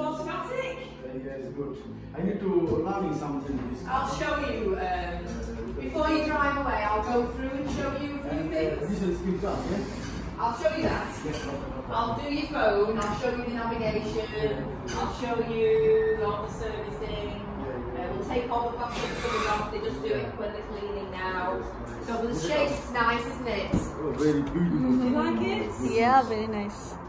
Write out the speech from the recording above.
automatic. Yes, good. I need to learn something. I'll show you. Before you drive away, I'll go through and show you a few things. This is skill class, yes? I'll show you that. Yes, I'll do your phone, I'll show you the navigation, I'll show you all the servicing. We'll take all the plastic covers off, they just do it when they're cleaning now. So the shape's nice, isn't it? Oh, very beautiful. Do you like it? Yeah, very nice.